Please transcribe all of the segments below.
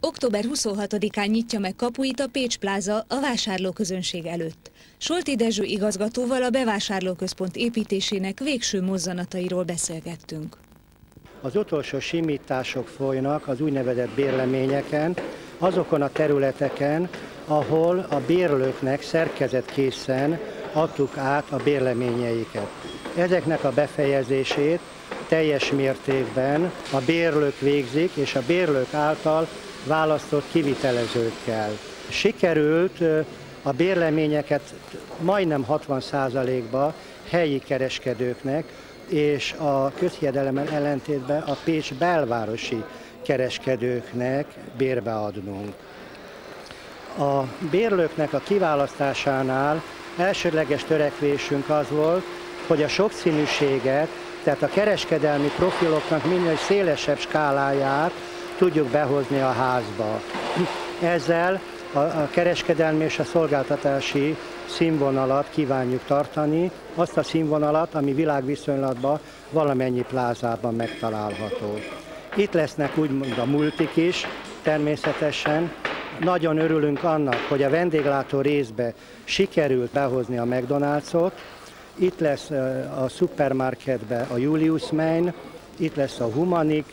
Október 26-án nyitja meg kapuit a Pécs Pláza a vásárlóközönség előtt. Solti Dezső igazgatóval a bevásárlóközpont építésének végső mozzanatairól beszélgettünk. Az utolsó simítások folynak az úgynevezett bérleményeken, azokon a területeken, ahol a bérlőknek szerkezetkészen adtuk át a bérleményeiket. Ezeknek a befejezését teljes mértékben a bérlők végzik, és a bérlők által választott kivitelezőkkel. Sikerült a bérleményeket majdnem 60%-ba helyi kereskedőknek, és a közhiedelemmel ellentétben a Pécs belvárosi kereskedőknek bérbe adnunk. A bérlőknek a kiválasztásánál elsődleges törekvésünk az volt, hogy a sokszínűséget, tehát a kereskedelmi profiloknak minél szélesebb skáláját tudjuk behozni a házba. Ezzel a kereskedelmi és a szolgáltatási színvonalat kívánjuk tartani, azt a színvonalat, ami világviszonylatban valamennyi plázában megtalálható. Itt lesznek úgymond a multik is, természetesen. Nagyon örülünk annak, hogy a vendéglátó részbe sikerült behozni a McDonald's-ot. Itt lesz a szupermarketbe a Julius Main, itt lesz a Humanik,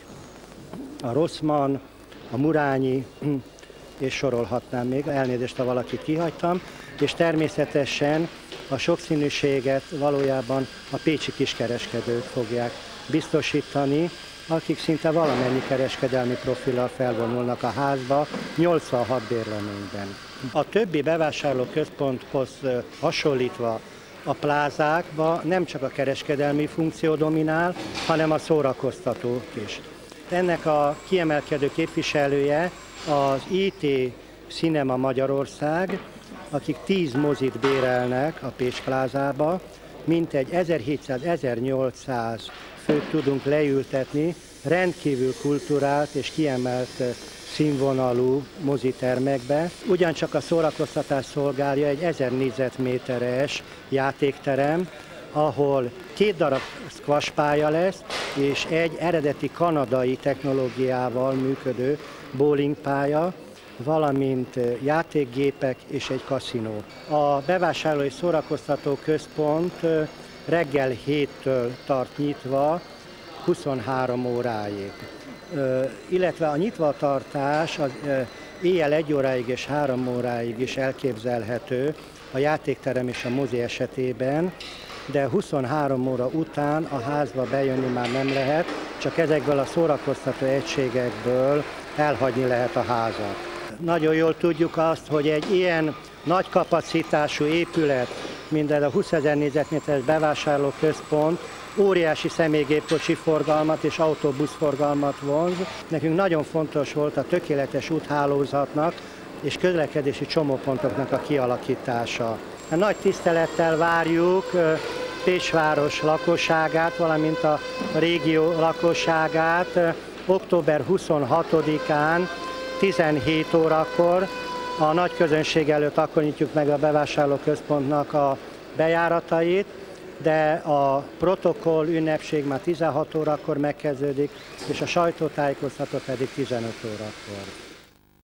a Rossmann, a Murányi, és sorolhatnám még, elnézést, ha valakit kihagytam, és természetesen a sokszínűséget valójában a pécsi kiskereskedők fogják biztosítani, akik szinte valamennyi kereskedelmi profillal felvonulnak a házba, 86 bérleményben. A többi bevásárlóközponthoz hasonlítva a plázákban nem csak a kereskedelmi funkció dominál, hanem a szórakoztató is. Ennek a kiemelkedő képviselője az IT Cinema Magyarország, akik 10 mozit bérelnek a Pécs Plázába, mintegy 1700-1800 főt tudunk leültetni rendkívül kulturált és kiemelt színvonalú mozitermekbe. Ugyancsak a szórakoztatás szolgálja egy 1000 négyzetméteres játékterem, ahol 2 darab squash pálya lesz, és egy eredeti kanadai technológiával működő bowlingpálya, valamint játékgépek és egy kaszinó. A bevásárlói szórakoztató központ reggel 7-től tart nyitva 23 óráig. Illetve a nyitvatartás az éjjel 1 óráig és 3 óráig is elképzelhető a játékterem és a mozi esetében, de 23 óra után a házba bejönni már nem lehet, csak ezekből a szórakoztató egységekből elhagyni lehet a házat. Nagyon jól tudjuk azt, hogy egy ilyen nagy kapacitású épület, mint ez a 20 000 négyzetméteres bevásárlóközpont, óriási személygépkocsi forgalmat és autóbuszforgalmat vonz. Nekünk nagyon fontos volt a tökéletes úthálózatnak és közlekedési csomópontoknak a kialakítása. Nagy tisztelettel várjuk Pécs város lakosságát, valamint a régió lakosságát október 26-án 17 órakor a nagy közönség előtt akkor nyitjuk meg a bevásárlóközpontnak a bejáratait, de a protokoll ünnepség már 16 órakor megkezdődik, és a sajtótájékoztató pedig 15 órakor.